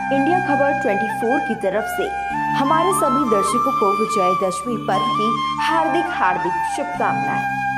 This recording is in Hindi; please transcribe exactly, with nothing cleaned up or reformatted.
इंडिया खबर चौबीस की तरफ से हमारे सभी दर्शकों को विजयदशमी पर्व की हार्दिक हार्दिक शुभकामनाएं।